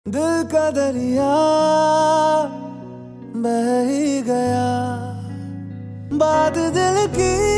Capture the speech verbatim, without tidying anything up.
दिल का दरिया बह ही गया, बात दिल की